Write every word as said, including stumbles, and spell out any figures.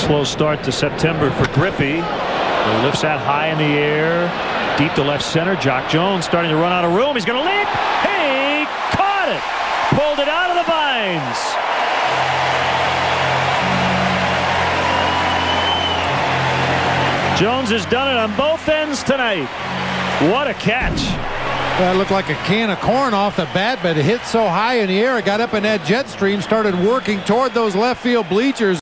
Slow start to September for Griffey. He lifts that high in the air, deep to left center. Jacque Jones starting to run out of room. He's going to leap. He caught it, pulled it out of the vines. Jones has done it on both ends tonight. What a catch. That looked like a can of corn off the bat, but it hit so high in the air, it got up in that jet stream, started working toward those left field bleachers.